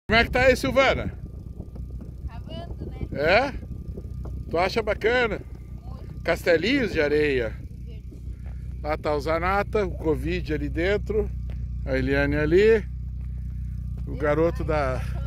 Como é que tá aí, Silvana? Cavando, né? É? Tu acha bacana? Muito Castelinhos de areia. verde. Lá tá o Zanata, o Covid ali dentro, a Eliane ali, o garoto da